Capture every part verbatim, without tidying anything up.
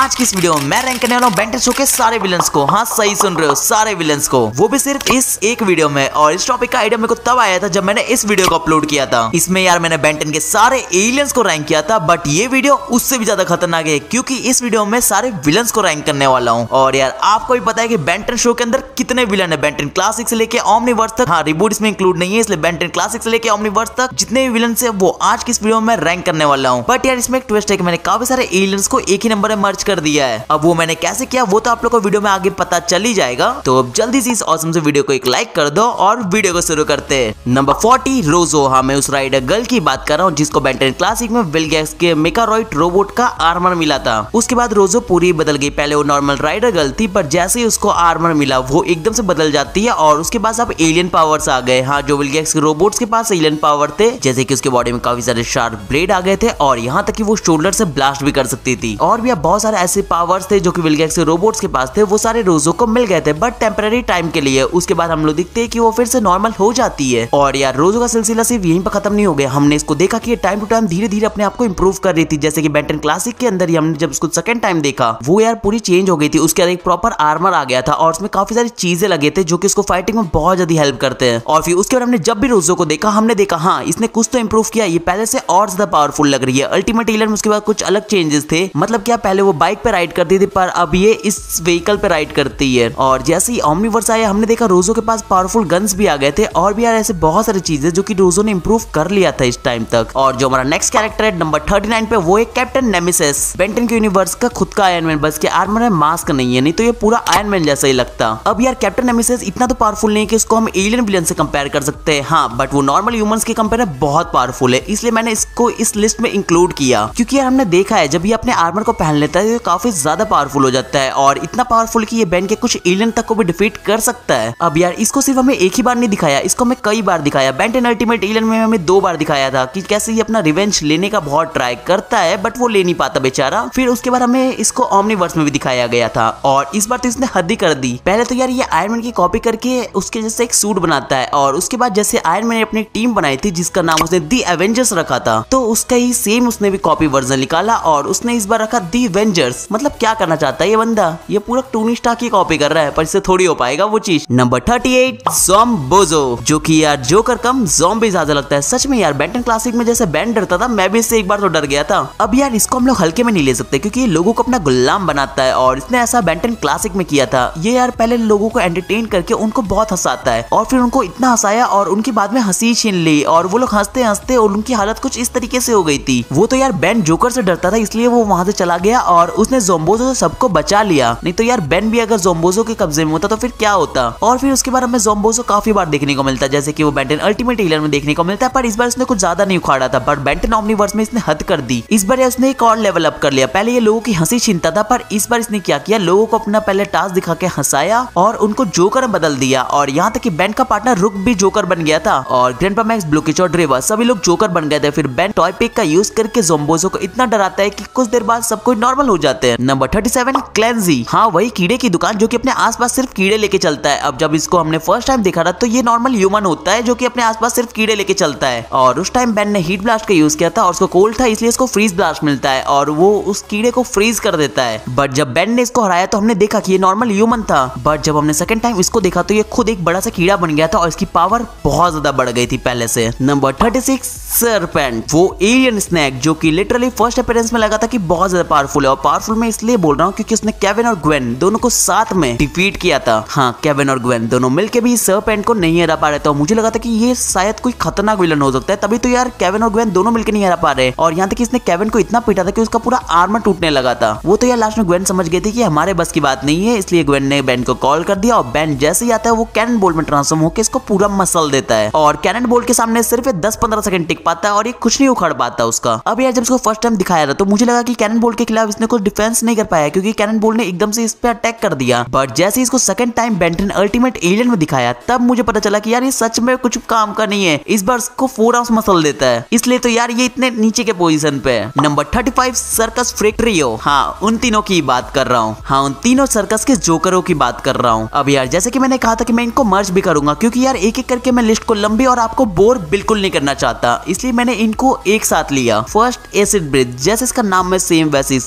आज की इस वीडियो में मैं रैंक करने वाला हूँ बेंटन शो के सारे विलन्स को। हाँ सही सुन रहे हो, सारे विलन्स को, वो भी सिर्फ इस एक वीडियो में। और इस टॉपिक का आइडिया मेरे को तब आया था जब मैंने इस वीडियो को अपलोड किया था। इसमें यार मैंने बेंटन के सारे एलियंस को रैंक किया था, बट ये वीडियो उससे भी ज्यादा खतरनाक है क्योंकि इस वीडियो में सारे विलन्स को रैंक करने वाला हूँ। और यार आपको भी पता है कि बेंटन शो के अंदर कितने विलन है, बेंटन क्लासिक से लेके ओमनीवर्स तक। हाँ रिबूट इसमें इंक्लूड नहीं है, इसलिए बेंटन क्लासिक से लेके ओमनीवर्स तक जितने भी विलन है वो आज की इस वीडियो में रैंक करने वाला हूँ। बट यार इसमें एक ट्विस्ट है कि मैंने काफी सारे एलियंस को एक ही नंबर में मर्ज कर दिया है। अब वो मैंने कैसे किया वो तो आप लोग को वीडियो में आगे पता चल ही जाएगा। तो अब जल्दी से इस ऑसम से वीडियो को एक लाइक कर दो और वीडियो को शुरू करते हैं। नंबर चालीस रोजो। हाँ मैं उस राइडर गर्ल की बात कर रहा हूँ जिसको बेंटन क्लासिक में विलगैक्स के मेकारॉइड रोबोट का आर्मर मिला था। उसके बाद रोजो पूरी बदल गई। पहले वो नॉर्मल राइडर गर्ल थी, पर जैसे ही उसको आर्मर मिला वो एकदम से बदल जाती है और उसके पास अब एलियन पावर्स आ गए। हाँ जो विलगैक्स के रोबोट्स के पास एलियन पावर थे, जैसे कि उसके बॉडी में काफी सारे शार्प ब्लेड आ गए थे और यहाँ तक कि वो शोल्डर से ब्लास्ट भी कर सकती थी। और भी बहुत सारे ऐसे पावर्स थे जो कि विलगैक्स के रोबोट्स के पास थे, वो सारे रोजो को मिल गए थे बट टेम्पररी टाइम के लिए। उसके बाद हम लोग देखते हैं कि वो फिर से नॉर्मल हो जाती है। और यार रोजो का सिलसिला सिर्फ यहीं पर खत्म नहीं हो गया। हमने इसको देखा कि ये टाइम टू टाइम धीरे धीरे अपने आप को इंप्रूव कर रही थी। जैसे कि बेंटन क्लासिक के अंदर ही हमने जब उसको सेकंड टाइम देखा वो यार पूरी चेंज हो गई थी। उसके अंदर एक प्रॉपर आर्मर आ गया था और उसमें काफी सारी चीजें लगे थे जो कि उसको फाइटिंग में बहुत ज्यादा हेल्प करते हैं। और फिर उसके बाद हमने जब भी रोजो को देखा हमने देखा हाँ इसने कुछ तो इंप्रूव किया, ये पहले से और ज्यादा पावरफुल लग रही है। अल्टीमेट एलियन में उसके बाद कुछ अलग चेंजेस थे, मतलब क्या पहले वो बाइक पे राइड करती थी पर अब ये इस व्हीकल पे राइड करती है। और जैसे ही ओमनीवर्स आया हमने देखा रोजो के पास पावरफुल गन्स भी आ गए थे और भी यार ऐसे बहुत सारी चीजें जो कि रोजो ने इंप्रूव कर लिया था इस टाइम तक। और जो हमारा नेक्स्ट कैरेक्टर है नंबर उनतालीस पे, वो है कैप्टन नेमेसिस। बेंटन के यूनिवर्स का खुद का आयरन मैन, बस के आर्मर में मास्क नहीं है, नहीं तो ये पूरा आयरन मैन जैसा ही लगता। अब यार कैप्टन नेमेसिस इतना तो पावरफुल नहीं है कि उसको हम एलियन विलन से कंपेयर कर सकते हैं, हाँ बट वो नॉर्मल ह्यूमंस के कंपेयर में बहुत पावरफुल है, इसलिए मैंने इसको इस लिस्ट में इंक्लूड किया। क्योंकि यार हमने देखा है जब ये अपने आर्मर को पहन लेता है तो काफी ज्यादा पावरफुल हो जाता है और इतना पावरफुल कि ये बेंट के कुछ एलियन तक को भी डिफीट कर सकता है। अब यार इसको सिर्फ हमें एक ही बार नहीं दिखाया, इसको हमें कई बार दिखाया। बेंटन अल्टीमेट एलियन में हमें दो बार दिखाया था कि कैसे ये अपना रिवेंज लेने का बहुत ट्राई करता है बट वो ले नहीं पाता बेचारा। फिर उसके बाद हमें इसको ओमनीवर्स में भी दिखाया गया था और इस बार तो इसने हद ही कर दी। पहले तो यार ये आयरन मैन की कॉपी करके उसके जैसे एक सूट बनाता है और उसके बाद जैसे आयरन मैन ने अपनी टीम बनाई थी जिसका नाम उसने दी एवेंजर्स रखा था, तो उसका ही सेम उसने भी कॉपी वर्जन निकाला और उसने इस बार रखा दी वेंजर्स। मतलब क्या करना चाहता है ये बंदा, ये पूरा टोनी स्टार्क की कॉपी कर रहा है पर इससे थोड़ी हो पाएगा वो चीज। नंबर अड़तीस ज़ॉम्बोज़ो, जो कि यार जोकर कम ज़ॉम्बी ज्यादा लगता है। सच में यार बेंटन क्लासिक में जैसे बैंड डरता था मैं भी इससे एक बार तो डर गया था। अब यार इसको हम लोग हल्के में नहीं ले सकते क्योंकि ये लोगों को अपना गुलाम बनाता है और इसने ऐसा बेंटन क्लासिक में किया था। ये यार पहले लोगों को एंटरटेन करके उनको बहुत हंसाता है और फिर उनको इतना हंसाया और उनकी बाद में हंसी छीन ली और वो लोग हंसते हंसते और उनकी हालत कुछ इस तरीके से हो गई थी। वो तो यार बेन जोकर से डरता था इसलिए वो वहां से चला गया और उसने ज़ॉम्बोज़ो से सबको बचा लिया, नहीं तो यार बेन भी अगर ज़ॉम्बोज़ो के कब्जे में होता तो फिर क्या होता। और फिर उसके बाद हमें ज़ॉम्बोज़ो काफी बार देखने को मिलता है, जैसे कि वो बेंटन अल्टीमेट एलियन में देखने को मिलता है, पर इस बार इसने कुछ ज्यादा नहीं उखाड़ा था। पर बेंटन ओमनीवर्स में इसने हद कर दी। इस बार उसने एक और लेवल अप कर लिया। पहले ये लोगों की हंसी छीनता था पर इस बार इसने क्या किया, लोगों को अपना पहले टास्क दिखा के हंसाया और उनको जोकर में बदल दिया। और यहाँ तक कि बेन का पार्टनर रुक भी जोकर बन गया था और ग्रैंडपा मैक्स, ब्लूकिच और ड्रेवा सभी लोग जोकर बन गए थे। फिर बेन टॉय पिक का यूज करके ज़ॉम्बोज़ो को इतना डराता है कि कुछ देर बाद सब कुछ नॉर्मल हो जाते हैं। नंबर सैंतीस क्लेंजी। हाँ वही कीड़े की दुकान जो कि अपने आसपास सिर्फ कीड़े लेके चलता है। अब जब इसको हमने फर्स्ट टाइम देखा था तो ये नॉर्मल ह्यूमन होता है जो कि अपने आसपास सिर्फ कीड़े लेके चलता है और उस टाइम बेन ने हीट ब्लास्ट का यूज किया था और उसको कोल्ड था इसलिए इसको फ्रीज ब्लास्ट मिलता है और वो उस कीड़े को फ्रीज कर देता है। बट जब बेन ने इसको हराया तो हमने देखा कि ये नॉर्मल ह्यूमन था, बट जब हमने सेकंड टाइम इसको देखा तो ये खुद एक बड़ा सा कीड़ा बन गया था और इसकी पावर बहुत ज्यादा बढ़ गई थी पहले से। नंबर छत्तीस सरपेंट, वो एलियन स्नैक जो कि लिटरली फर्स्ट अपीयरेंस में लगा था कि बहुत ज्यादा पावरफुल है। और पावरफुल मैं इसलिए बोल रहा हूँ क्योंकि उसने केविन और ग्वेन दोनों को साथ में डिफीट किया था। हाँ केविन और ग्वेन दोनों मिलके भी सरपेंट को नहीं हरा पा रहे थे और मुझे लगा था कि ये शायद कोई खतरनाक विलन हो सकता है, तभी तो यार केविन और ग्वेन दोनों मिलकर नहीं हरा पा रहे। और यहाँ तक इसने केविन को इतना पीटा था कि उसका पूरा आर्मर टूटने लगा था। वो तो यार लास्ट में ग्वेन समझ गई थी कि हमारे बस की बात नहीं है, इसलिए ग्वेन ने बेन को कॉल कर दिया और बेन जैसे ही आता है वो कैनन बोल्ट में ट्रांसफॉर्म होकर इसको पूरा मसल देता है और कैनन बोल्ट के सामने सिर्फ दस पंद्रह सेकंड टिक पाता है और ये कुछ नहीं उखड़ पाता उसका। अब यार जब इसको फर्स्ट टाइम दिखाया था तो मुझे लगा कि कैनन बोल्ट के खिलाफ इसने कुछ डिफेंस नहीं कर पाया क्योंकि कैनन बोल्ट ने एकदम से इस पे अटैक कर दिया। बट जैसे इसको second time Ben Ten ultimate alien में दिखाया तब मुझे पता चला कि यार ये सच में कुछ काम का नहीं है, इस बार इसको फोर आउंस मसल देता है, इसलिए तो यार ये इतने नीचे के पोजीशन पे है। नंबर पैंतीस सर्कस फ्रेक्ट्रियो। हाँ उन तीनों की बात कर रहा हूँ, हाँ उन तीनों सर्कस के जोकरों की बात कर रहा हूँ। अब यार जैसे कि मैंने कहा था कि मैं इनको मर्ज भी करूंगा क्योंकि यार एक एक करके मैं लिस्ट को लंबी और आपको बोर बिल्कुल नहीं करना चाहता, इसलिए मैंने इनको एक साथ लिया। फर्स्ट एसिड ब्रिज, जैसे इसका नाम में सेम वैसे इसका काम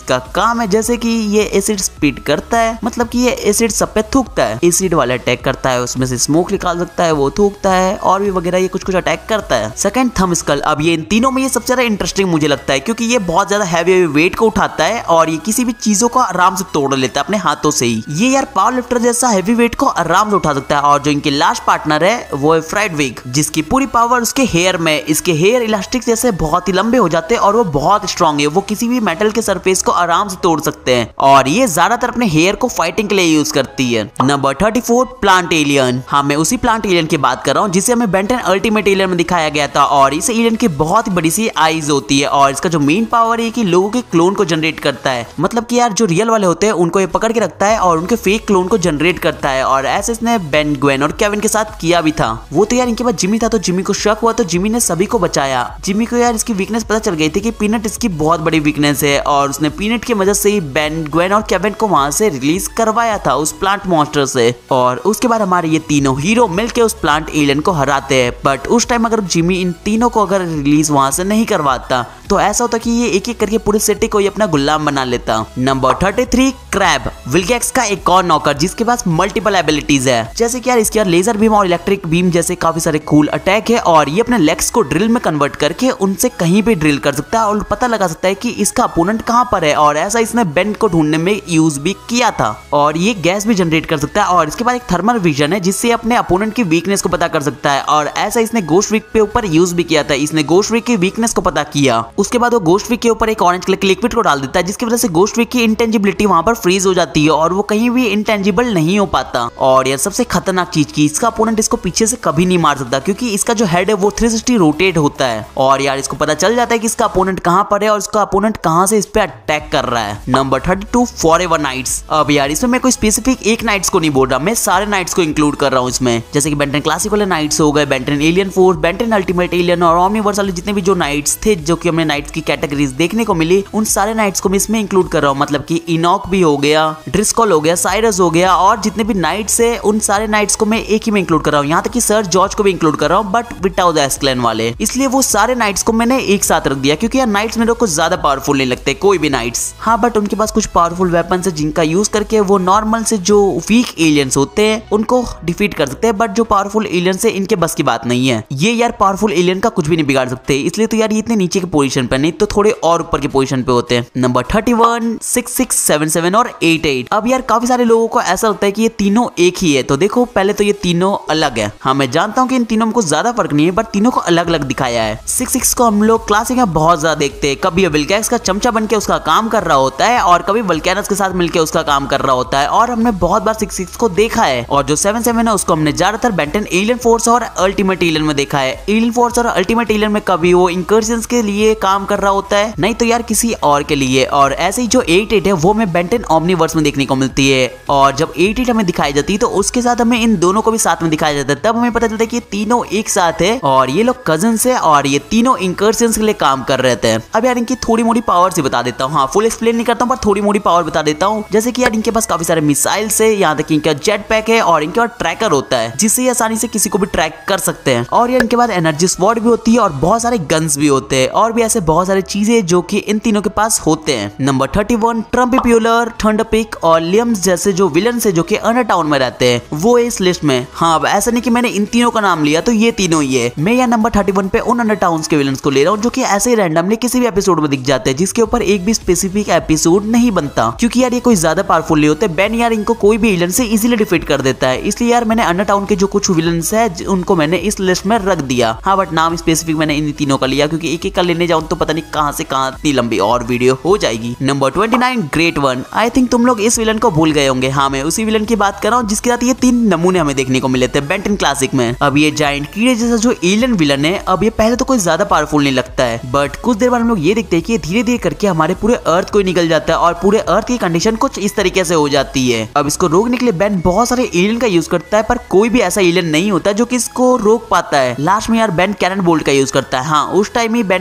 काम है, जैसे कि ये एसिड स्पीड करता है, मतलब कि ये एसिड सब पे थूकता है, एसिड वाला अटैक करता है, उसमें से स्मोक निकाल सकता है, वो थूकता है और भी वगैरह ये कुछ कुछ अटैक करता है। सेकंड थंब स्कल, अब ये इन तीनों में ये सबसे ज्यादा इंटरेस्टिंग मुझे लगता है क्योंकि ये बहुत ज्यादा हैवी हैवी वेट को उठाता है और ये किसी भी चीजों को आराम से तोड़ लेता है अपने हाथों से ही। ये यार पावर लिफ्टर जैसा हैवी वेट को आराम से उठा सकता है। और जो इनके लास्ट पार्टनर है वो है फ्राइडविग, जिसकी पूरी पावर उसके हेयर में, इसके हेयर इलास्टिक जैसे बहुत ही लंबे हो जाते हैं और वो बहुत स्ट्रॉन्ग है, वो किसी भी मेटल के सरफेस को आराम से तोड़ सकते हैं और ये ज्यादातर अपने हेयर को फाइटिंग के लिए यूज करती है। Number thirty four plant alien. हाँ, मैं उसी प्लांट एलियन की बात कर रहा हूँ जिसे हमें बेंटन अल्टीमेट एलियन में दिखाया गया था और इस एलियन की बहुत ही बड़ी सी आईज होती है और इसका जो मेन पावर है कि लोगों के क्लोन को जनरेट करता है, मतलब कि यार जो रियल वाले होते हैं उनको ये पकड़ के रखता है और उनके फेक क्लोन को जनरेट करता है और ऐसे इसने बेन, ग्वेन और केविन के साथ किया भी था। वो तो यार इनके बाद जिमी था तो जिमी को शक हुआ तो जिमी ने सभी को बचाया। जिमी को यार इसकी वीकनेस पता चल गई थी कि पीनट इसकी बहुत बड़ी वीकनेस है और उसने पीनट की मदद से ही बेन, ग्वेन और केविन को वहां से रिलीज करवाया था उस प्लांट मॉन्स्टर से। और उसके बाद हमारे ये तीनों हीरो मिलकर उस प्लांट एलियन को हराते हैं। बट उस टाइम अगर जिमी इन तीनों को अगर रिलीज वहां से नहीं करवाता तो ऐसा होता कि ये एक एक करके पूरी सिटी को ये अपना गुलाम बना लेता। Number thirty three crab, Vilgax का एक और नौकर जिसके पास मल्टीपल एबिलिटीज है, जैसे कि यार इसके यार लेजर बीम और इलेक्ट्रिक बीम जैसे काफी सारे कूल अटैक है और ये अपने लेग्स को ड्रिल में कन्वर्ट करके उनसे कहीं भी ड्रिल कर सकता है और पता लगा सकता है कि इसका अपोनेंट कहाँ पर है और ऐसा इसने बेन को ढूंढने में यूज भी किया था। और ये गैस भी जनरेट कर सकता है और इसके बाद एक थर्मल विजन है जिससे अपने अपोनेंट की वीकनेस को पता कर सकता है और ऐसा इसने गोस्ट वीक पे ऊपर यूज भी किया था। इसने गोस्ट वीक की वीकनेस को पता किया, उसके बाद वो गोस्ट वीक के ऊपर एक ऑरेंज कलर के लिक्विड को डाल देता है जिसकी वजह से गोस्ट वीक की इंटेंजिबिलिटी वहां पर फ्रीज हो जाती है और वो कहीं भी इंटेंजिबल नहीं हो पाता। और यार सबसे खतरनाक चीज की इसका अपोनेंट इसको पीछे से कभी नहीं मार सकता क्योंकि इसका जो हेड है वो थ्री सिक्सटी रोटेट होता है और यार इसको पता चल जाता है कि इसका अपोनेंट कहाँ पर है और इसका अपोनेंट कहाँ से इस पे अटैक कर रहा है। Number thirty two Forever Knights. अब यार इसमें मैं कोई स्पेसिफिक एक नाइट्स को नहीं बोल रहा, मैं सारे नाइट्स को इंक्लूड कर रहा हूँ इसमें, जैसे कि बेंटन क्लासिक वाले नाइट्स हो गए, Ben Ten alien force, Ben Ten ultimate alien और ओमनीवर्स वाले जितने भी जो नाइट्स थे जो कि हमें नाइट्स की कैटेगरीज देखने को मिली उन सारे नाइट्स को मैं इसमें इंक्लूड कर रहा हूँ। मतलब कि इनॉक भी हो गया, ड्रिस्कॉल हो गया, साइरस हो गया और जितने भी नाइट्स है उन सारे नाइट्स को मैं एक ही में इंक्लूड कर रहा हूँ। यहाँ तक कि सर जॉर्ज को भी इंक्लूड कर रहा हूँ बट विदाउट द एस्क्लेन वाले, इसलिए वो सारे नाइट्स को मैंने एक साथ रख दिया क्योंकि यार नाइट्स मेरे को ज्यादा पावरफुल नहीं लगते कोई भी नाइट्स। हाँ, बट उनके पास कुछ पावरफुल वेपन्स है जिनका यूज करके वो नॉर्मल से जो वीक एलियंस होते हैं उनको डिफीट कर सकते हैं, बट जो पावरफुल एलियंस है इनके बस की बात नहीं है। ये यार पावरफुल एलियन का कुछ भी नहीं बिगाड़ सकते, इसलिए तो यार ये इतने नीचे के पोजीशन पे नहीं तो थोड़े और ऊपर के पोजीशन पे होते हैं। Number thirty one, six six, seven seven और एट एट। अब यार काफी सारे लोगों को ऐसा लगता है कि ये तीनों एक ही है, तो देखो पहले तो ये तीनों अलग है। हाँ, मैं जानता हूँ कि इन तीनों में कुछ ज्यादा फर्क नहीं है बट तीनों को अलग अलग दिखाया है। सिक्स सिक्स को हम लोग क्लासिक में बहुत ज्यादा देखते हैं, कभी विल्गैक्स का चमचा बन के उसका काम कर रहा होता है और कभी वल्कैनस के साथ मिलकर उसका काम कर रहा होता है और हमने बहुत बार सिक्स सिक्स को देखा है। और जो सेवन सेवन है उसको हमने ज्यादातर बेंटन एलियन फोर्स और अल्टीमेट एलियन में देखा है। एलियन फोर्स और अल्टीमेट एलियन में कभी वो इंकर्जन्स के लिए काम कर रहा होता है, नहीं तो यार किसी और के लिए। और ऐसे ही जो एट एट है वो हमें बेंटन ओमनीवर्स में देखने को मिलती है और जब एट एट हमें दिखाई जाती है तो उसके साथ हमें इन दोनों को भी साथ में दिखाया जाता है, तब हमें पता चलता है कि तीनों एक साथ है और ये लोग कजन्स है और ये तीनों इंकर्जन्स के लिए काम कर रहे थे। अब यार इनकी थोड़ी मोड़ी पावर से बता देता हूँ, हाँ फुल एक्सप्लेन नहीं करता हूँ पर थोड़ी मोड़ी पावर बता देता हूँ। जैसे कि यार इनके पास काफी सारे मिसाइल्स है, यहाँ तक इनका जेट पैक है और इनके पास ट्रैकर होता है जिससे ये आसानी से किसी को भी ट्रैक कर सकते हैं। और यार इनके पास एनर्जी स्वॉर्ड भी होती है और बहुत सारे गन्स भी होते हैं और भी ऐसे बहुत सारी चीजें जो कि इन तीनों के पास होते हैं। नंबर थर्टी वन, ट्रम्पिप्यूलर, थंडरपिक और लियम्स जैसे जो विलन है जो कि अंडरटाउन में रहते हैं वो इस लिस्ट में। हाँ, अब ऐसा नहीं कि मैंने इन तीनों का नाम लिया तो ये तीनों ही है, मैं यहाँ नंबर थर्टी वन पे उन अंडरटाउन्स के विलन्स को ले रहा हूँ जो कि ऐसे ही रैंडमली किसी भी एपिसोड में दिख जाते हैं जिसके ऊपर एक भी स्पेसिफिक एपिसोड नहीं बनता क्योंकि यार ये कोई ज्यादा पावरफुल नहीं होते। बेन यार इनको कोई भी विलन से इजीली डिफीट कर देता है, इसलिए यार मैंने अंडरटाउन के जो कुछ विलन्स है उनको मैंने इस लिस्ट में रख दिया। हाँ, बट नाम स्पेसिफिक मैंने इन तीनों का लिया क्योंकि एक एक का लेने जाऊं तो पता नहीं कहां से कहां इतनी लंबी और वीडियो हो जाएगी। Number twenty nine, great one. I think तुम लोग इस विलन को भूल गए होंगे। हाँ, मैं उसी विलन की बात कर रहा हूँ जिसके साथ ये तीन नमूने हमें देखने को मिले थे बेंटन क्लासिक में। अब ये जायंट कीड़े जैसा जो एलियन विलन है, अब ये पहले तो कोई ज्यादा पावरफुल नहीं लगता है बट कुछ देर बाद हम लोग ये देखते हैं कि धीरे धीरे करके हमारे पूरे अर्थ को निकल जाता है और पूरे अर्थ की कंडीशन कुछ इस तरीके से हो जाती है। अब इसको रोकने के लिए बेन बहुत सारे एलियन का यूज करता है पर कोई भी ऐसा एलियन नहीं होता जो कि इसको रोक पाता है। लास्ट में यार बेन कैनन बोल्ट का यूज करता है। हाँ, उस टाइम ही बेन का कैनन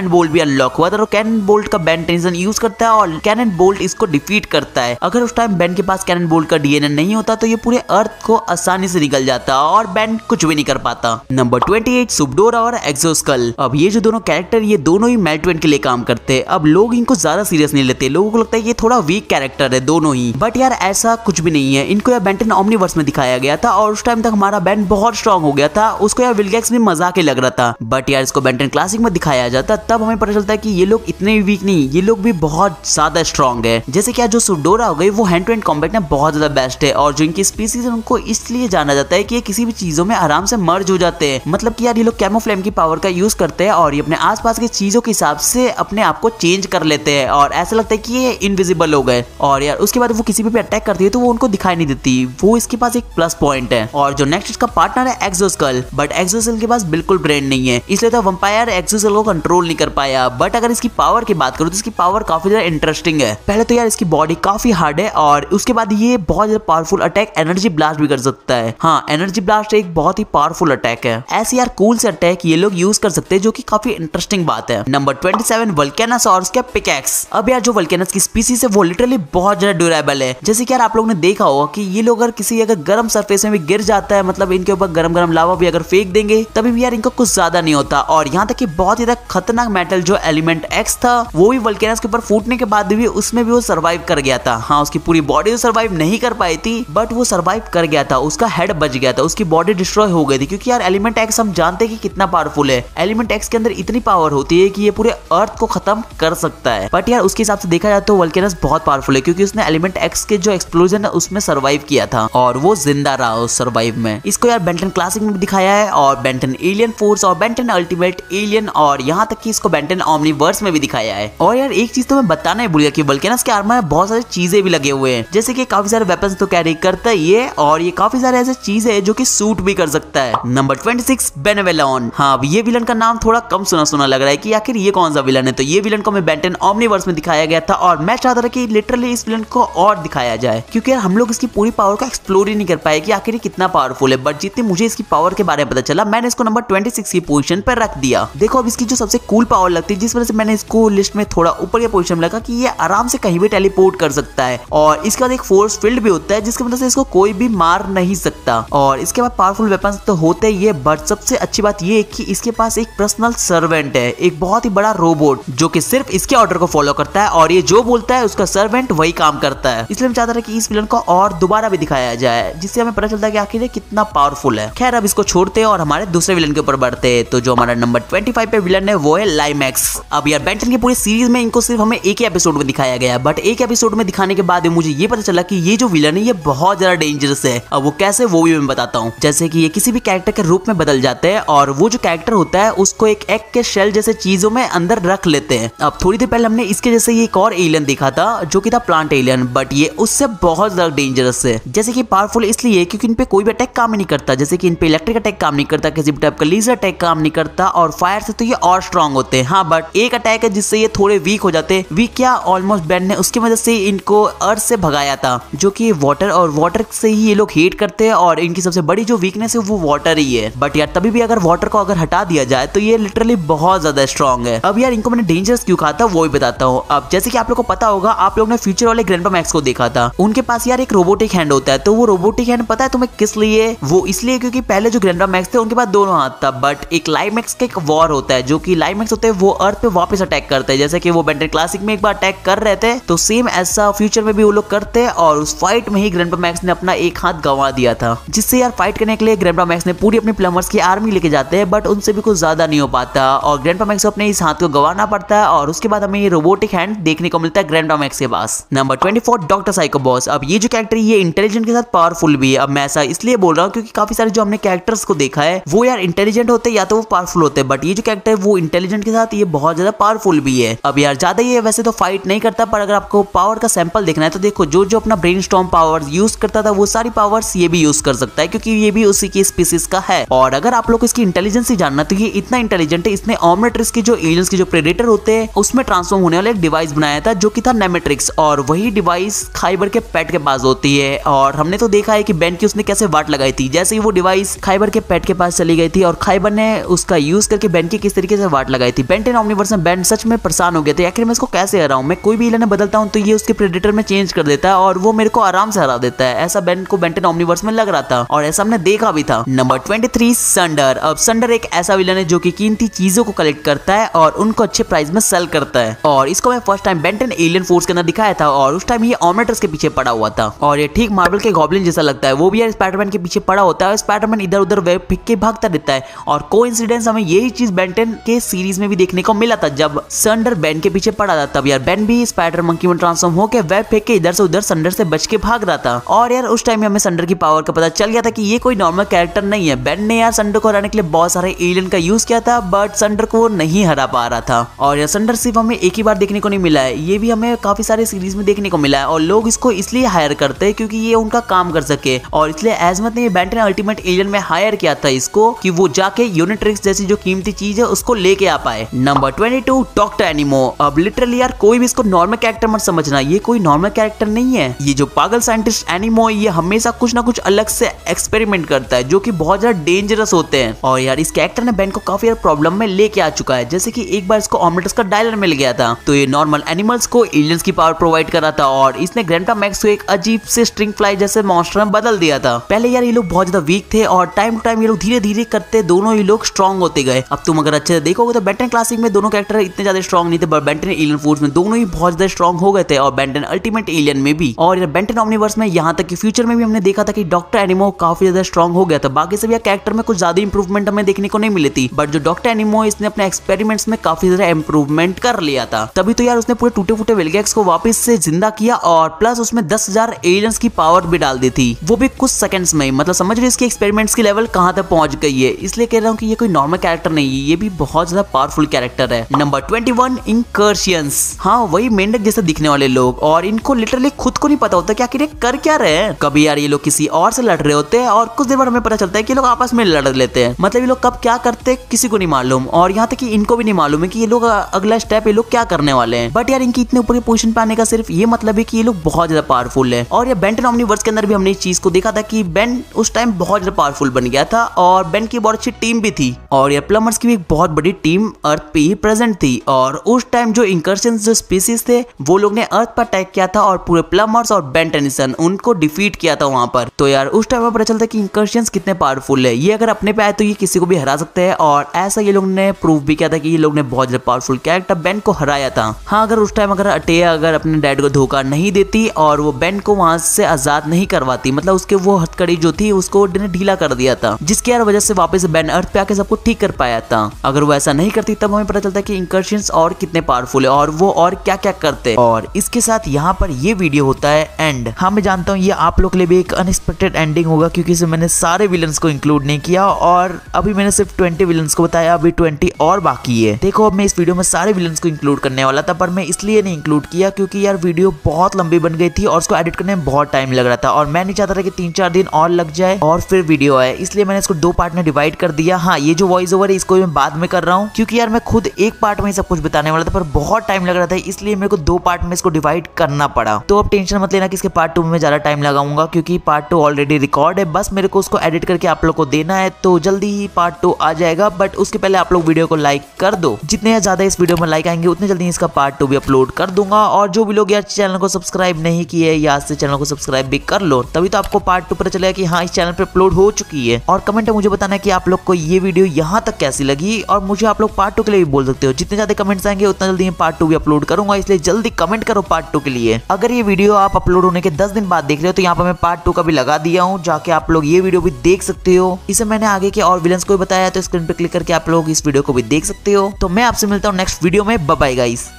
बोल्ट भी अनलॉक हुआ था और कैनन बोल्ट का बेन टेंशन यूज करता है और कैनन बोल्ट इसको डिफीट करता है। अगर उस टाइम बेन के पास कैनन बोल्ट का डीएनए नहीं होता तो ये पूरे अर्थ को आसानी से निकल जाता और बेन कुछ भी नहीं कर पाता। नंबर अट्ठाईस सुबडोरा और एक्सोस्कल। अब ये जो दोनों कैरेक्टर ये दोनों ही मेल्टवेंट के लिए काम करते हैं। अब लोग इनको ज्यादा सीरियस नहीं लेते, लोगों को लगता है ये थोड़ा वीक कैरेक्टर है दोनों ही, बट यार ऐसा कुछ भी नहीं है। इनको यार बेंटन ओमनीवर्स में दिखाया गया था और उस टाइम तक हमारा बेन बहुत स्ट्रांग हो गया था, उसको यार विलगैक्स भी मजाक ही लग रहा था, बट यार इसको बेंटन क्लासिक में दिखाया जाता तब हमें पता चलता है कि ये लोग इतने भी वीक नहीं, ये लोग भी बहुत ज्यादा स्ट्रांग है। जैसे कि जो सुबडोरा हो गई वो हैंड टू हैंड कॉम्बैट में बहुत ज्यादा बेस्ट है और जो इनकी स्पीसीज है उनको इसलिए जाना जाता है कि ये किसी भी चीजों में आराम से मर्ज हो जाते हैं। मतलब कि यार ये लोग कैमोफ्लेम की पावर का यूज करते हैं और ये अपने आसपास की चीजों के हिसाब से अपने आप को चेंज कर लेते हैं और ऐसा लगता है कि ये इनविजिबल हो गए और यार उसके बाद वो किसी पे भी अटैक करती है तो वो उनको दिखाई नहीं देती। वो इसके पास एक प्लस पॉइंट है। और जो नेक्स्ट इसका पार्टनर है एक्सोस्कल, बट एक्सोस्कल के पास बिल्कुल ब्रेन नहीं है, इसलिए तो वंपायर एक्सोस्कल को कंट्रोल नहीं कर पाया। बट अगर इसकी पावर की बात करूं तो इसकी पावर काफी ज्यादा इंटरेस्टिंग है। पहले तो यार इसकी बॉडी काफी हार्ड है और उसके बाद ये बहुत ज्यादा पावरफुल अटैक एनर्जी ब्लास्ट भी कर सकता है। हाँ, एनर्जी ब्लास्ट एक बहुत ही पावरफुल अटैक है। ऐसे यार कूल से अटैक ये लोग यूज कर सकते हैं जो कि काफी इंटरेस्टिंग बात है। नंबर सत्ताईस वल्केनोसॉरस का पिकैक्स। अब यार जो वल्केनस की स्पीसीज है वो लिटरली बहुत ज्यादा ड्यूरेबल है। जैसे कि यार आप लोगों ने देखा होगा कि ये लोग अगर किसी अगर गर्म सरफेस में भी गिर जाता है, मतलब इनके ऊपर गरम गरम लावा भी अगर फेंक देंगे तभी भी यार इनको कुछ ज्यादा नहीं होता। और यहाँ तक कि बहुत ही खतरनाक मेटल जो एलिमेंट एक्स था वो भी वल्केनस के ऊपर फूटने के बाद भी उसमें भी वो सर्वाइव कर गया था। हाँ, उसकी पूरी बॉडी तो सर्वाइव नहीं कर पाई थी बट वो सर्वाइव कर गया था, उसका हेड बच गया था, उसकी बॉडी डिस्ट्रॉय हो गई थी। क्योंकि यार एलिमेंट एक्स हम जानते हैं कि कितना पावरफुल है। एलिमेंट एक्स के अंदर इतनी पावर होती है कि ये पूरे अर्थ को खत्म कर सकता है। बट यार उसके हिसाब से देखा जाए तो वल्केनस बहुत पावरफुल है क्योंकि उसने एलिमेंट एक्स के जो एक्सप्लोजन है उसमें सर्वाइव किया था और वो जिंदा रहा उस सर्वाइव में। इसको यार बेंटन क्लासिक में भी दिखाया है और बेंटन एलियन फोर्स और बेंटन अल्टीमेट एलियन और यहाँ तक कि इसको बेंटन ओमनीवर्स में भी दिखाया है। और यार एक चीज तो मैं बताना ही भूल गया कि वल्केनस के आर्मर में बहुत सारी चीजें भी लगे हुए हैं, जैसे कि काफी सारे वेपन्स तो कैरी करता ही है और ये काफी सारे ऐसे चीजें है जो कि सूट भी कर सकता है। नंबर छब्बीस बेनेवोलोन। हाँ, अब ये विलन का नाम थोड़ा कम सुना सुना लग रहा है कि आखिर ये कौन सा विलन है। तो ये विलन को मैं बेंटन ओमनीवर्स में दिखाया गया था और मैं चाहता था कि लिटरली इस विलन को और दिखाया जाए क्योंकि यार हम लोग इसकी पूरी पावर को एक्सप्लोर ही नहीं कर पाए कि आखिर ये कितना पावरफुल है। बट जितनी मुझे इसकी पावर के बारे में पता चला मैंने इसको नंबर छब्बीस की पोजीशन पर रख दिया। देखो अब इसकी जो सबसे कूल पावर लगती है जिस वजह से मैंने इसको लिस्ट में थोड़ा ऊपर की पोजीशन में लगा कि ये आराम से कहीं भी टेलीपोर्ट कर सकता है और इसके बाद एक फोर्स फील्ड भी होता है जिसकी वजह से इसको कोई भी मार नहीं सकता। और इसके बाद पावरफुल वेपन्स तो होते ही है बट सबसे अच्छी बात ये है कि इसके पास एक पर्सनल सर्वेंट है, एक बहुत ही बड़ा रोबोट जो कि सिर्फ इसके ऑर्डर को फॉलो करता है और ये जो बोलता है उसका सर्वेंट वही काम करता है। इसलिए मैं चाहता था कि इस विलन को और दोबारा भी दिखाया जाए जिससे हमें पता चलता है कि आखिर ये कितना पावरफुल है। खैर अब इसको छोड़ते हैं और हमारे दूसरे विलन के ऊपर बढ़ते हैं। तो जो हमारा नंबर पच्चीस पे विलन है वो है लाइमैक्स। अब यार बेंटन की पूरी सीरीज में इनको सिर्फ हमें एक ही एपिसोड में दिखाया गया है बट एक एपिसोड में दिखाने के बाद मुझे ये पता चला कि ये जो विलन है ये बहुत ज्यादा डेंजरस है। अब वो कैसे वो भी मैं बताता हूँ। जैसे कि ये किसी भी कैरेक्टर के रूप में बदल जाते हैं और वो जो कैरेक्टर होता है उसको एक एग के शेल जैसे चीजों में अंदर रख लेते हैं। अब थोड़ी देर पहले हमने इसके जैसे ये एक और एलियन देखा था जो कि था प्लांट एलियन, बट ये उससे बहुत ज्यादा डेंजरस है। जैसे कि पावरफुल इसलिए क्योंकि इन पे कोई भी अटैक काम नहीं करता, जैसे कि इन पे इलेक्ट्रिक अटैक काम नहीं करता, किसी भी टाइप का लेजर अटैक काम नहीं करता और फायर से तो ये और स्ट्रांग होते हैं। हाँ, बट एक अटैक है जिससे ये थोड़े वीक हो जाते हैं। वीक क्या, ऑलमोस्ट बैन ने उसकी वजह से इनको अर्थ से भगाया था जो कि वाटर, और वाटर से ही ये लोग हेट करते हैं और इनकी सबसे बड़ी जो वीकनेस है वो वाटर ही है। बट यार तभी भी अगर वाटर को अगर हटा दिया जाए तो ये लिटरली बहुत ज्यादा स्ट्रांग है। अब यार इनको मैंने डेंजरस क्यों कहा था वो भी बताता हूँ। अब जैसे कि आप लोग को पता होगा, आप लोग ने फ्यूचर वाले ग्रैंडपा मैक्स को देखा था, उनके पास यार एक रोबोटिक हैंड होता है। तो वो रोबोटिक हैंड पता है तुम्हें किस लिए? वो इसलिए क्योंकि पहले जो ग्रैंडपा मैक्स थे उनके पास दोनों हाथ था, बट एक लाइमैक्स का एक वॉर होता है जो कि लाइमैक्स होते हैं वो अर्थ पे वापस अटैक करते हैं। जैसे कि वो बेंटन क्लासिक में एक बार अटैक कर रहे थे तो सेम ऐसा फ्यूचर में भी वो लोग करते हैं और उस फाइट में ही ग्रैंडपा मैक्स ने अपना एक हाथ गंवा दिया था, जिससे यार फाइट करने के लिए ग्रैंडपा मैक्स ने पूरी अपनी प्लमर्स की आर्मी लेके जाते हैं बट उनसे भी कुछ ज्यादा नहीं हो पाता और ग्रैंडपा मैक्स को अपने इस हाथ को गंवाना पड़ता है और उसके बाद हमें ये रोबोटिक हैंड देखने को मिलता है ग्रैंडपा मैक्स के पास। नंबर चौबीस डॉक्टर साइको बॉस। अब ये जो कैरेक्टर ये इंटेलिजेंट के साथ पावरफुल भी है। अब मैं ऐसा इसलिए बोल रहा हूँ क्योंकि काफी सारे जो हमने कैरेक्टर्स को देखा है वो यार इंटेलिजेंट होते हैं या तो वो पावरफुल होते हैं, बट ये जो कैरेक्टर है वो इंटेलिजेंट के साथ ये बहुत ज्यादा पावरफुल भी है। अब यार ज्यादा ये वैसे तो फाइट नहीं करता, पर अगर आपको पावर का सैंपल देखना है तो देखो जो जो अपना ब्रेन स्टॉर्म पावर यूज करता था वो सारी पावर्स ये भी यूज कर सकता है क्योंकि ये भी उसी की स्पीसीज का है। और अगर आप लोग को इसकी इंटेलिजेंस ही जानना तो ये इतना इंटेलिजेंट है, इसने ओमनिट्रिक्स के जो एलियंस के जो प्रेडेटर होते हैं उसमें ट्रांसफॉर्म होने वाला एक डिवाइस बनाया था जो कि था नेमेट्रिक्स, और वही डिवाइस खाइबर के पेट के पास होती है। और हमने तो देखा है कि बेन की उसने कैसे वाट लगाई थी, जैसे ही वो डिवाइस खाइबर के पेट के पास चली गई थी और खाइबर ने उसका यूज करके बेन की किस तरीके से वाट लगाई थी। बेंटेन ऑमनीवर्स में बेन सच में परेशान हो गया था, आखिर मैं इसको कैसे हराऊं, मैं कोई भी विलन बदलता हूं तो ये उसके प्रेडेटर में चेंज कर देता है और वो मेरे को आराम से हरा देता है। ऐसा बेन को बेंटेन ऑमनीवर्स में लग रहा था और ऐसा हमने देखा भी था। नंबर तेईस संडर। अब संडर एक ऐसा विलन है जो कि कीमती चीजों को कलेक्ट करता है और उनको अच्छे प्राइस में सेल करता है और इसको मैं first time Ben Ten alien force के अंदर दिखाया था और उस टाइम ये ऑमनेटर्स के पीछे पड़ा हुआ था और ये ठीक मार्वल के गॉब्लिन जैसा लगता है। वो भी यार स्पाइडरमैन के पीछे पड़ा होता है, स्पाइडरमैन इधर उधर वेब फेंक के भागता रहता है और कोइंसिडेंस हमें यही चीज बेंटेन के सीरीज में भी देखने को मिला था। जब संडर बेन के पीछे पड़ा था तब यार बेन भी स्पाइडर मंकी में ट्रांसफॉर्म होकर वेब फेंक के इधर से उधर संडर से बच के भाग रहा था और यार उस टाइम हमें संडर की पावर का पता चल गया था कि ये कोई नॉर्मल कैरेक्टर नहीं है। बेन ने यार संडर को हराने के लिए बहुत सारे एलियन का यूज किया था बट संडर को नहीं हरा पा रहा था और यार संडर सिर्फ हमें एक ही बार देखने को नहीं मिला है, ये भी हमें काफी सारे सीरीज में देखने को मिला है और लोग इसको इसलिए हायर करते हैं क्योंकि ये उनका काम कर सके और इसलिए एजमत ने बेंटेन अल्टीमेट एलियन में हायर किया था इसको कि वो जाके यूनिट्रिक्स जैसी जो कीमती चीज है उसको लेके आ पाए। नंबर बाईस डॉक्टर एनिमो। अब लिटरली यार कोई भी इसको नॉर्मल कैरेक्टर मत समझना, ये कोई नॉर्मल कैरेक्टर नहीं है। ये जो पागल साइंटिस्ट एनिमो ये हमेशा कुछ ना कुछ अलग से एक्सपेरिमेंट करता है जो कि बहुत ज्यादा डेंजरस होते हैं और यार इस कैरेक्टर ने बेन को काफी यार प्रॉब्लम में लेके आ चुका है। जैसे कि एक बार इसको ऑमलेट्स का डायलर मिल गया था तो ये नॉर्मल एनिमल्स को एलियंस की पावर प्रोवाइड कर रहा था और इसने ग्रैंडपा मैक्स को एक अजीब से स्ट्रिंग फ्लाई जैसे मॉन्स्टर में बदल दिया था। पहले यार ये लोग बहुत ज्यादा वीक थे और टाइम टू टाइम ये लोग धीरे धीरे करते दोनों ही लोग स्ट्रॉन्ग होते गए। अब तुम अगर अच्छे से देखोगे तो बेंटेन क्लासिक में दोनों कैरेक्टर इतने ज्यादा स्ट्रॉन्ग नहीं थे बट बेंटेन एलियन फोर्स में दोनों ही बहुत ज्यादा स्ट्रॉन्ग हो गए थे और बेंटेन अल्टीमेट एलियन में भी और यार बेंटेन ऑमनीवर्स में यहाँ तक कि फ्यूचर में भी हमने देखा था कि डॉक्टर एनिमो काफी ज्यादा स्ट्रॉन्ग हो गया था। बाकी सभी कैरेक्टर में कुछ ज्यादा इंप्रूवमेंट हमें देखने को नहीं मिली थी बट जो डॉक्टर एनिमो इसने अपने एक्सपेरिमेंट्स में काफी ज्यादा इंप्रूवमेंट कर लिया था। तभी तो यार उसने पूरे टूटे फूटे विलगैक्स को वापस से जिंदा किया और प्लस उसमें दस हजार एलियंस की पावर भी डाल दी थी, वो भी कुछ सेकंड्स में। मतलब समझ रहे इसके एक्सपेरिमेंट्स की लेवल कहां तक पहुंच गई है, इसलिए कह रहा हूं कि ये कोई नॉर्मल कैरेक्टर नहीं है, ये भी बहुत ज्यादा पावरफुल कैरेक्टर है। नंबर इक्कीस इंकर्शियंस। हाँ वही मेंढक जैसे दिखने वाले लोग और इनको लिटरली खुद को नहीं पता होता कि आखिर ये कर क्या रहे हैं। कभी यार ये लोग किसी और से लड़ रहे होते हैं और कुछ देर बाद हमें पता चलता है कि ये लोग आपस में लड़ लेते हैं। मतलब ये लोग कब क्या करते हैं किसी को नहीं मालूम और यहाँ तक कि इनको भी नहीं मालूम है कि ये लोग अगला स्टेप ये लोग क्या करने वाले हैं। बट यार इनकी इतने ऊपर की पोजीशन पे आने का सिर्फ ये मतलब है कि ये लोग बहुत ज्यादा पावरफुल है और ये बेंटेन ऑमनीवर्स के अंदर भी हमने इस चीज को देखा था कि बेन उस टाइम बहुत ज्यादा पावरफुल बन गया था और बेन की बहुत अच्छी टीम भी थी और ये प्लमर्स की भी एक बहुत बड़ी टीम अर्थ पे ही प्रेजेंट थी और उस टाइम जो इंकर्शंस जो स्पीसीज थे वो लोग ने अर्थ पर अटैक किया था और पूरे प्लमर्स और बेन टेनिसन उनको डिफीट किया था वहां पर। तो यार उस टाइम में पता चलता है कि इंकर्शंस कितने पावरफुल है, ये अगर अपने पे आए तो ये किसी को भी हरा सकते हैं और ऐसा ये लोग ने प्रूव भी किया था कि ये लोग ने बहुत ज्यादा पावरफुल कैरेक्टर बेन को हराया था। हाँ अगर उस टाइम अगर अटेया अगर अपने डैड को धोखा नहीं देती और वो बेन को वहां से आजाद नहीं करवाती, मतलब उसके वो हथकड़ी जो थी उसको ढीला कर दिया था जिसकी यार वजह से वापस बेन अर्थ पे आके सबको ठीक कर पाया था। अगर वो ऐसा नहीं करती तब हमें पता चलता कि इंकर्शंस और कितने पावरफुल है और वो और क्या क्या करते हैं। और इसके साथ यहाँ पर ये वीडियो होता है एंड। हाँ मैं जानता हूँ ये आप लोग के लिए भी एक अनएक्सपेक्टेड एंडिंग होगा क्योंकि इसमें मैंने सारे विलन्स को इंक्लूड नहीं किया और अभी मैंने सिर्फ बीस विलन्स को बताया, अभी बीस और बाकी है। देखो अब मैं इस वीडियो में सारे विलन्स को इंक्लूड करने वाला था पर मैं इसलिए नहीं इंक्लूड किया क्योंकि यार वीडियो बहुत लंबी बन गई थी और उसको एडिट करने में बहुत टाइम लग रहा था और मैं नहीं चाहता था कि तीन चार दिन और लग जाए और फिर वीडियो आए, इसलिए मैंने इसको दो पार्ट में डिवाइड कर दिया। हाँ ये जो वॉइस ओवर है इसको मैं बाद में कर रहा हूँ क्योंकि यार मैं खुद एक पार्ट में ही सब कुछ बताने वाला था पर बहुत टाइम लग रहा था इसलिए मेरे को दो पार्ट में इसको डिवाइड करना पड़ा। तो अब टेंशन मत लेना कि इसके पार्ट टू में ज्यादा टाइम लगाऊंगा क्योंकि पार्ट टू ऑलरेडी रिकॉर्ड है, बस मेरे को उसको एडिट करके आप लोग को देना है तो जल्दी ही पार्ट टू आ जाएगा। बट उसके पहले आप लोग वीडियो को लाइक कर दो, जितने ज्यादा इस वीडियो में लाइक आएंगे उतने जल्दी इसका पार्ट टू भी अपलोड कर दूंगा। और जो भी लोग यार चैनल को सब्सक्राइब नहीं किए याद से चैनल को सब्सक्राइब भी कर लो, तभी तो आपको पार्ट टू पता चलेगा कि हाँ इस चैनल पे अपलोड हो चुकी है। और कमेंट में मुझे बताना है कि आप लोग को ये वीडियो यहाँ तक कैसी लगी और मुझे आप लोग पार्ट टू के लिए भी बोल सकते हो। जितने ज्यादा कमेंट्स आएंगे उतना जल्दी पार्ट टू भी अपलोड करूंगा, इसलिए जल्दी कमेंट करो पार्ट टू के लिए। अगर ये वीडियो आप अपलोड होने के दस दिन बाद देख रहे हो तो यहाँ पर मैं पार्ट टू का भी लगा दिया हूँ, जाके आप लोग ये वीडियो भी देख सकते हो। इसे मैंने आगे के और विलन्स को भी बताया तो स्क्रीन पे क्लिक करके आप लोग इस वीडियो को भी देख सकते हो। तो मैं आपसे मिलता हूँ नेक्स्ट वीडियो में, बाय बाय गाइस।